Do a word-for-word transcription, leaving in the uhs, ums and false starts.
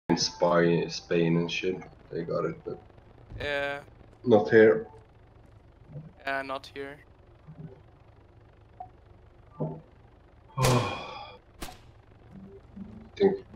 In Spain, Spain and shit, they got it, but Yeah. not here. Yeah, not here. I think